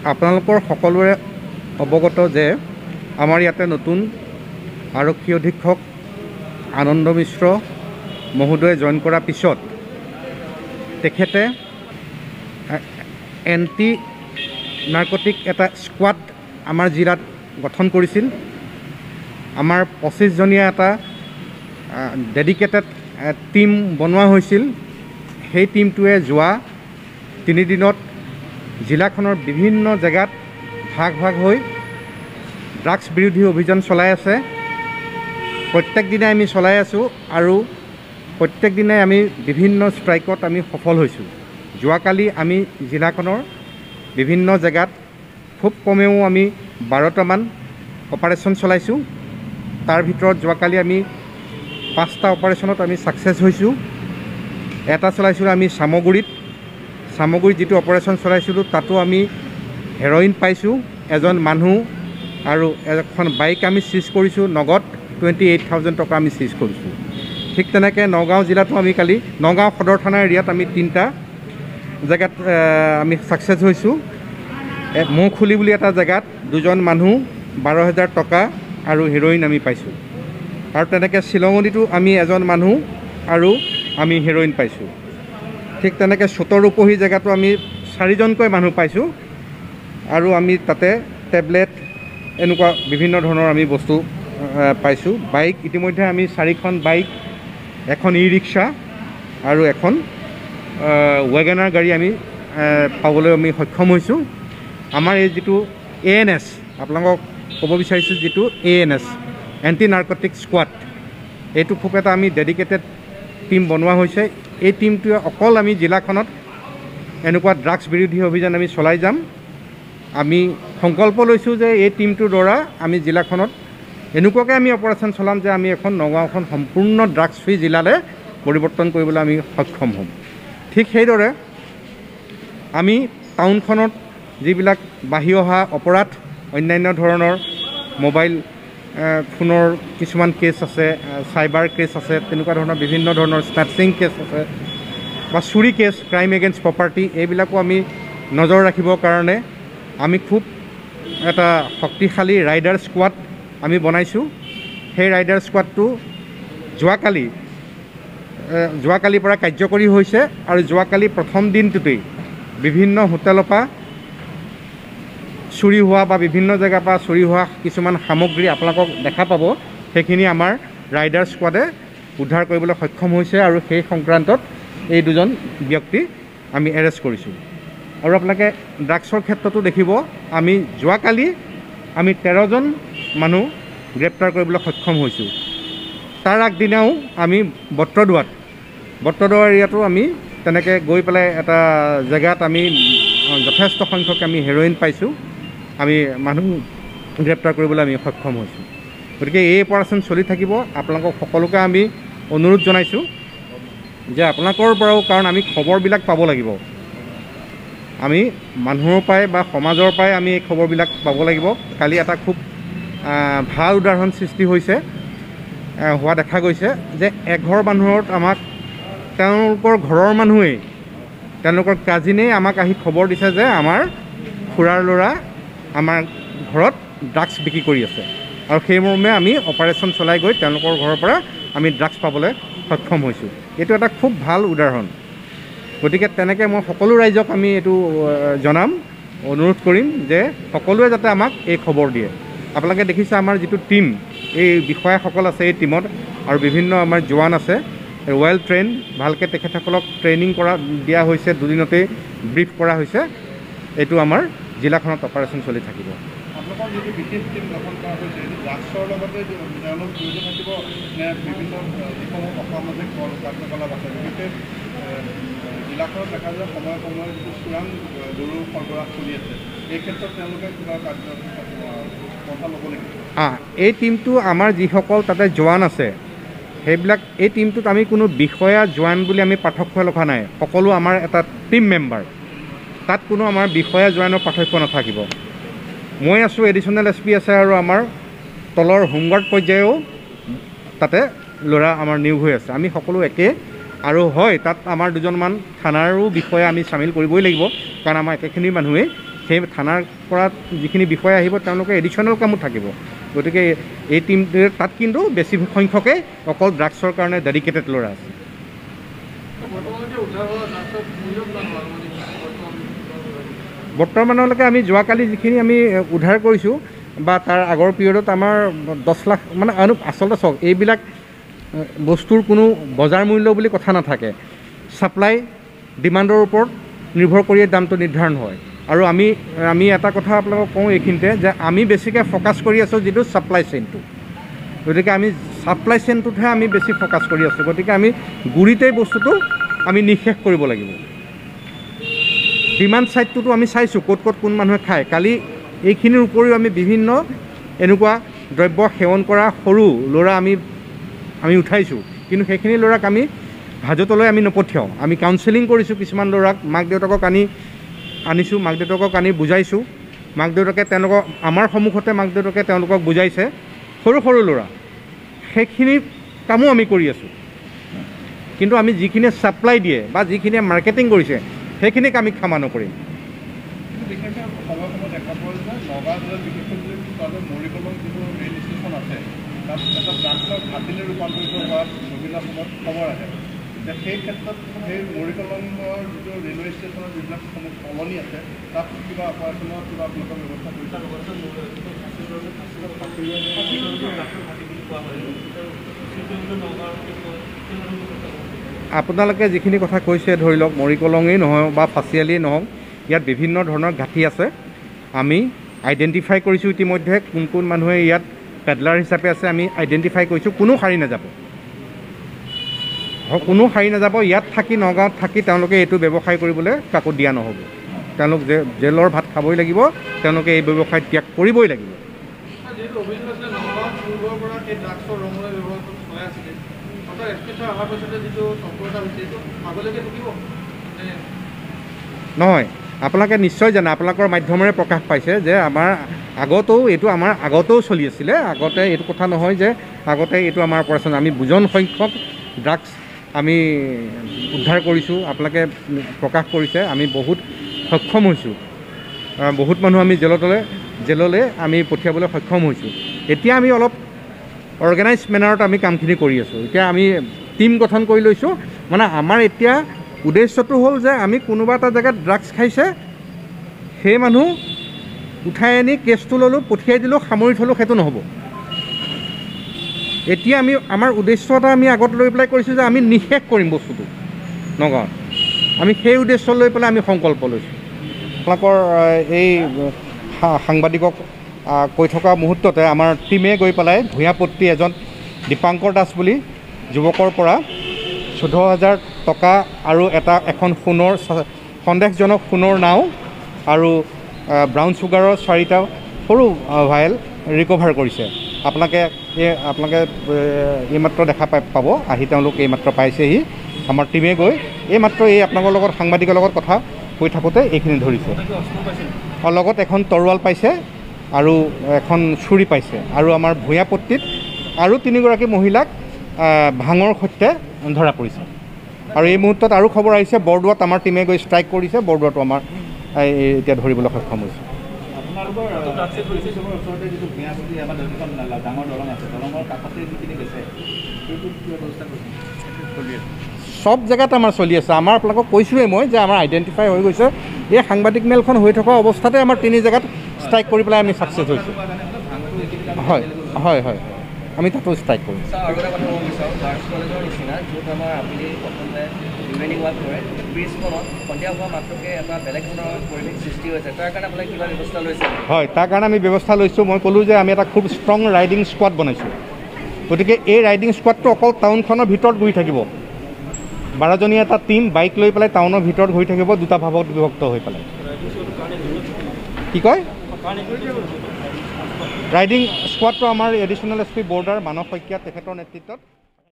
আপোনালোকৰ সকলোৰে অৱগত যে আমাৰ ইয়াতে নতুন আৰক্ষী অধীক্ষক আনন্দ মিশ্ৰ মহোদয়ে জইন কৰাৰ পিছত তেখেতে এণ্টি নাৰ্কটিক এটা স্কোৱাড আমাৰ জিলাত গঠন কৰিছিল। আমাৰ 25জনীয়া এটা ডেডিকেটেড টিম বনোৱা হৈছিল। সেই টিমটোৱে যোৱা 3 দিনত জিলাখনৰ বিভিন্ন জেগাত ভাগ ভাগ হৈ ড্ৰাগছ বিৰোধী অভিযান চলাই আছে। প্ৰত্যেক দিনাই আমি চলাই আছোঁ আৰু প্ৰত্যেক দিনাই আমি বিভিন্ন ষ্ট্ৰাইকত আমি সফল হৈছোঁ। যোৱাকালি আমি জিলাখনৰ বিভিন্ন জেগাত খুব কমেও আমি 12টামান অপাৰেশ্যন চলাইছোঁ। তাৰ ভিতৰত যোৱাকালি আমি 5টা অপাৰেশ্যনত আমি ছাকচেছ হৈছোঁ। এটা চলাইছিলোঁ আমি চামগুৰিত যিটো অপাৰেশ্যন চলাইছিলোঁ তাতো আমি হেৰইন পাইছোঁ, এজন মানুহ আৰু এখন বাইক আমি চিজ কৰিছোঁ। নগদ 28,000 টকা আমি চিজ কৰিছোঁ। ঠিক তেনেকৈ নগাঁও জিলাতো আমি কালি নগাঁও সদৰ থানা এৰিয়াত আমি 3টা জেগাত আমি ছাকচেছ হৈছোঁ। মৌখুলি বুলি এটা জেগাত 2জন মানুহ 12,000 টকা আৰু হেৰইন আমি পাইছোঁ। আৰু তেনেকৈ শ্বিলঙতো আমি এজন মানুহ আৰু আমি হেৰইন পাইছোঁ। ঠিক তেনেকৈ চতৰূপহী জেগাতো আমি 4জনকৈ মানুহ পাইছোঁ আৰু আমি তাতে টেবলেট এনেকুৱা বিভিন্ন ধৰণৰ আমি বস্তু পাইছোঁ। বাইক ইতিমধ্যে আমি 4খন বাইক, এখন ই-ৰিক্সা আৰু এখন ৱেগনাৰ গাড়ী আমি পাবলৈ আমি সক্ষম হৈছোঁ। আমাৰ এই যিটো ANS, আপোনালোকক ক'ব বিচাৰিছোঁ, যিটো ANS এণ্টি নাৰ্কটিক স্কোৱাড, এইটো খুব এটা আমি ডেডিকেটেড টিম বনোৱা হৈছে। এই টিমটোৱে অকল আমি জিলাখনত এনেকুৱা ড্ৰাগছ বিৰোধী অভিযান আমি চলাই যাম। আমি সংকল্প লৈছোঁ যে এই টিমটোৰ দ্বাৰা আমি জিলাখনত এনেকুৱাকৈ আমি অপাৰেশ্যন চলাম যে আমি এখন নগাঁওখন সম্পূৰ্ণ ড্ৰাগছ ফ্ৰী জিলালৈ পৰিৱৰ্তন কৰিবলৈ আমি সক্ষম হ'ম। ঠিক সেইদৰে আমি টাউনখনত যিবিলাক বাঢ়ি অহা অপৰাধ, অন্যান্য ধৰণৰ মোবাইল ফোনৰ কিছুমান কেছ আছে, চাইবাৰ কেছ আছে, তেনেকুৱা ধৰণৰ বিভিন্ন ধৰণৰ স্নেটচিং কেছ আছে বা চুৰি কেছ, ক্ৰাইম এগেইনষ্ট প্ৰপাৰ্টি, এইবিলাকো আমি নজৰ ৰাখিবৰ কাৰণে আমি খুব এটা শক্তিশালী ৰাইডাৰ স্কোৱাড আমি বনাইছোঁ। সেই ৰাইডাৰ স্কোৱাডটো যোৱাকালিৰ পৰা কাৰ্যকৰী হৈছে আৰু যোৱাকালি প্ৰথম দিনটোতেই বিভিন্ন হোটেলৰ পৰা চুৰি হোৱা বা বিভিন্ন জেগাৰ পৰা চুৰি হোৱা কিছুমান সামগ্ৰী আপোনালোকক দেখা পাব। সেইখিনি আমাৰ ৰাইডাৰ স্কোৱাডে উদ্ধাৰ কৰিবলৈ সক্ষম হৈছে আৰু সেই সংক্ৰান্তত এই 2জন ব্যক্তি আমি এৰেষ্ট কৰিছোঁ। আৰু আপোনালোকে ড্ৰাগছৰ ক্ষেত্ৰতো দেখিব, আমি যোৱাকালি আমি 13জন মানুহ গ্ৰেপ্তাৰ কৰিবলৈ সক্ষম হৈছোঁ। তাৰ আগদিনাও আমি বত্ৰদোৱাৰ এৰিয়াতো আমি তেনেকৈ গৈ পেলাই এটা জেগাত আমি যথেষ্ট সংখ্যক আমি হেৰইন পাইছোঁ। আমি মানুহ গ্ৰেপ্তাৰ কৰিবলৈ আমি সক্ষম হৈছোঁ। গতিকে এই অপাৰেশ্যন চলি থাকিব। আপোনালোকক সকলোকে আমি অনুৰোধ জনাইছোঁ যে আপোনালোকৰ পৰাও, কাৰণ আমি খবৰবিলাক পাব লাগিব, আমি মানুহৰ পৰাই বা সমাজৰ পৰাই আমি এই খবৰবিলাক পাব লাগিব। কালি এটা খুব ভাল উদাহৰণ সৃষ্টি হোৱা দেখা গৈছে যে এঘৰ মানুহত আমাক তেওঁলোকৰ ঘৰৰ মানুহেই, তেওঁলোকৰ কাজিনেই আমাক আহি খবৰ দিছে যে আমাৰ খুৰাৰ ল'ৰা আমাৰ ঘৰত ড্ৰাগছ বিক্ৰী কৰি আছে, আৰু সেই মৰ্মে আমি অপাৰেশ্যন চলাই গৈ তেওঁলোকৰ ঘৰৰ পৰা আমি ড্ৰাগছ পাবলৈ সক্ষম হৈছোঁ। এইটো এটা খুব ভাল উদাহৰণ। গতিকে তেনেকৈ মই সকলো ৰাইজক আমি এইটো জনাম, অনুৰোধ কৰিম যে সকলোৱে যাতে আমাক এই খবৰ দিয়ে। আপোনালোকে দেখিছে আমাৰ যিটো টীম, এই বিষয়াসকল আছে এই টীমত, আৰু বিভিন্ন আমাৰ জোৱান আছে, ৱেল ট্ৰেইন, ভালকৈ তেখেতসকলক ট্ৰেইনিং দিয়া হৈছে, 2 দিনতেই ব্ৰিফ কৰা হৈছে। এইটো আমাৰ জিলাখনত অপাৰেশ্যন চলি থাকিব। আপোনালোকৰ যিটো বিশেষ টীম গঠন কৰা হৈছে, ড্ৰাগছৰ লগতে তেওঁলোক জড়িত থাকিব নে বিভিন্ন যিসমূহ অসামাজিক কাৰ্যকলাপ আছে, বিশেষকৈ জিলাখনত দেখা যায় সময়ে সময়ে যিটো চোৰাং গৰু সৰবৰাহ চলি আছে, এই ক্ষেত্ৰত তেওঁলোকে কিবা পন্থা ল'ব নেকি? এই টীমটো আমাৰ যিসকল তাতে জোৱান আছে সেইবিলাক, এই টীমটোত আমি কোনো বিষয়া জোৱান বুলি আমি পাৰ্থক্য ৰখা নাই। সকলো আমাৰ এটা টীম মেম্বাৰ, তাত কোনো আমাৰ বিষয়া জোৱানৰ পাৰ্থক্য নাথাকিব। মই আছোঁ, এডিশ্যনেল SP আছে, আৰু আমাৰ তলৰ হোমগাৰ্ড পৰ্যায়েও তাতে ল'ৰা আমাৰ নিয়োগ হৈ আছে। আমি সকলো একে, আৰু হয় তাত আমাৰ 2জনমান থানাৰো বিষয়া আমি চামিল কৰিবই লাগিব, কাৰণ আমাৰ একেখিনি মানুহেই সেই থানাৰ পৰা যিখিনি বিষয়া আহিব তেওঁলোকে এডিশ্যনেল কামো থাকিব। গতিকে এই টিম তাত কিন্তু বেছি সংখ্যকে অকল ড্ৰাগছৰ কাৰণে ডেডিকেটেড ল'ৰা আছে। বৰ্তমানলৈকে আমি যোৱাকালি যিখিনি আমি উদ্ধাৰ কৰিছোঁ বা তাৰ আগৰ পিৰিয়ডত আমাৰ 10 লাখ মানে আচলতে চাওক, এইবিলাক বস্তুৰ কোনো বজাৰ মূল্য বুলি কথা নাথাকে। ছাপ্লাই ডিমাণ্ডৰ ওপৰত নিৰ্ভৰ কৰিয়ে দামটো নিৰ্ধাৰণ হয়। আৰু আমি এটা কথা আপোনালোকক কওঁ এইখিনিতে যে আমি বেছিকৈ ফ'কাছ কৰি আছোঁ যিটো ছাপ্লাই চেইনটো। গতিকে আমি ছাপ্লাই চেইনটোতহে আমি বেছি ফ'কাছ কৰি আছোঁ। গতিকে আমি গুৰিতেই বস্তুটো আমি নিঃশেষ কৰিব লাগিব। ডিমাণ্ড ছাইডটোতো আমি চাইছোঁ ক'ত ক'ত কোন মানুহে খায়। কালি এইখিনিৰ উপৰিও আমি বিভিন্ন এনেকুৱা দ্ৰব্য সেৱন কৰা সৰু ল'ৰা আমি উঠাইছোঁ, কিন্তু সেইখিনি ল'ৰাক আমি হাজতলৈ আমি নপঠিয়াওঁ। আমি কাউন্সেলিং কৰিছোঁ কিছুমান ল'ৰাক, মাক দেউতাকক আনিছোঁ, মাক দেউতাকক আনি বুজাইছোঁ। মাক দেউতাকে তেওঁলোকক আমাৰ সন্মুখতে মাক দেউতাকে তেওঁলোকক বুজাইছে। সৰু সৰু ল'ৰা, সেইখিনি কামো আমি কৰি আছোঁ। কিন্তু আমি যিখিনিয়ে ছাপ্লাই দিয়ে বা যিখিনিয়ে মাৰ্কেটিং কৰিছে সেইখিনিক আমি ক্ষমা নকৰিম। বিশেষকৈ সময়ে সময়ে দেখা পোৱা যায় নগাঁও জিলাত বিশেষকৈ যদি তাতে মৰিকলং যিটো ৰেল ষ্টেচন আছে তাত এটা ড্ৰাগছৰ ঘাটিলৈ ৰূপান্তৰিত হোৱা বিভিন্ন সময়ত খবৰ আহে। এতিয়া সেই ক্ষেত্ৰত সেই মৰিকলঙৰ যিটো ৰেলৱে ষ্টেচনৰ যিবিলাক কলনি আছে তাত কিবা অপাৰেশ্যনৰ কিবা আপোনালোকৰ ব্যৱস্থা কৰিছে? আপোনালোকে যিখিনি কথা কৈছে, ধৰি লওক মৰিকলঙেই নহয় বা ফাঁচিয়ালিয়েই নহওক, ইয়াত বিভিন্ন ধৰণৰ ঘাটি আছে। আমি আইডেণ্টিফাই কৰিছোঁ ইতিমধ্যে কোন কোন মানুহে ইয়াত পেডলাৰ হিচাপে আছে। আমি আইডেণ্টিফাই কৰিছোঁ। কোনো সাৰি নাযাব, ইয়াত থাকি নগাঁৱত থাকি তেওঁলোকে এইটো ব্যৱসায় কৰিবলৈ কাকো দিয়া নহ'ব। তেওঁলোক জেলৰ ভাত খাবই লাগিব, তেওঁলোকে এই ব্যৱসায় ত্যাগ কৰিবই লাগিব। নহয়, আপোনালোকে নিশ্চয় জানে, আপোনালোকৰ মাধ্যমেৰে প্ৰকাশ পাইছে যে আমাৰ আগতেও চলি আছিলে। আগতে এইটো কথা নহয় যে আগতে এইটো আমাৰ অপাৰেশ্যন। আমি বুজন সংখ্যক ড্ৰাগছ আমি উদ্ধাৰ কৰিছোঁ। আপোনালোকে প্ৰকাশ কৰিছে, আমি বহুত সক্ষম হৈছোঁ। বহুত মানুহ আমি জেললৈ আমি পঠিয়াবলৈ সক্ষম হৈছোঁ। এতিয়া আমি অলপ অৰ্গেনাইজ মেনাৰত আমি কামখিনি কৰি আছোঁ। এতিয়া আমি টিম গঠন কৰি লৈছোঁ। মানে আমাৰ এতিয়া উদ্দেশ্যটো হ'ল যে আমি কোনোবা এটা জেগাত ড্ৰাগছ খাইছে, সেই মানুহ উঠাই আনি কেছটো ল'লোঁ, পঠিয়াই দিলোঁ, সামৰি থ'লোঁ, সেইটো নহ'ব। এতিয়া আমাৰ উদ্দেশ্য এটা আমি আগত লৈ পেলাই কৰিছোঁ যে আমি নিঃশেষ কৰিম বস্তুটো নগাঁৱত। আমি সেই উদ্দেশ্য লৈ পেলাই আমি সংকল্প লৈছোঁ। আপোনালোকৰ এই সাংবাদিকক কৈ থকা মুহূৰ্ততে আমাৰ টীমে গৈ পেলাই ভূঞাপট্টি এজন দীপাংকৰ দাস বুলি যুৱকৰ পৰা 14,000 টকা আৰু এখন সন্দেহজনক সোণৰ নাও আৰু ব্ৰাউন চুগাৰৰ 4টা সৰু ভায়েল ৰিকভাৰ কৰিছে। আপোনালোকে এইমাত্ৰ দেখা পাব, আহি তেওঁলোক এইমাত্ৰ পাইছেহি। আমাৰ টীমে গৈ এইমাত্ৰ আপোনালোকৰ লগত সাংবাদিকৰ লগত কথা কৈ থাকোঁতে এইখিনি ধৰিছে। লগত এখন তৰোৱাল পাইছে আৰু এখন ছুৰী পাইছে। আৰু আমাৰ ভূঞাপট্টিত আৰু 3গৰাকী মহিলাক ভাঙৰ সৈতে ধৰা পৰিছে। আৰু এই মুহূৰ্তত আৰু খবৰ আহিছে, বৰদোৱাত আমাৰ টীমে গৈ ষ্ট্ৰাইক কৰিছে। বৰদোৱাটো আমাৰ এতিয়া ধৰিবলৈ সক্ষম হৈছে। সব জেগাত আমাৰ চলি আছে। আমাৰ আপোনালোকক কৈছোঁৱেই মই যে আমাৰ আইডেণ্টিফাই হৈ গৈছে। এই সাংবাদিক মেলখন হৈ থকা অৱস্থাতে আমাৰ 3 জেগাত ষ্ট্ৰাইক কৰি পেলাই আমি ছাকচেছ হৈছোঁ। হয় হয় হয়, আমি তাতো ষ্ট্ৰাইক কৰিম। হয়, তাৰ কাৰণে আমি ব্যৱস্থা লৈছোঁ। মই ক'লোঁ যে আমি এটা খুব ষ্ট্ৰং ৰাইডিং স্কোৱাড বনাইছোঁ। গতিকে এই ৰাইডিং স্কোৱাডটো অকল টাউনখনৰ ভিতৰত ঘূৰি থাকিব। 12জনীয়া এটা টীম বাইক লৈ পেলাই টাউনৰ ভিতৰত ঘূৰি থাকিব, 2টা ভাগত বিভক্ত হৈ পেলাই। কি কয়? ৰাইডিং স্কোৱাডটো আমাৰ additional SP border Manas Saikia তেখেতৰ নেতৃত্বত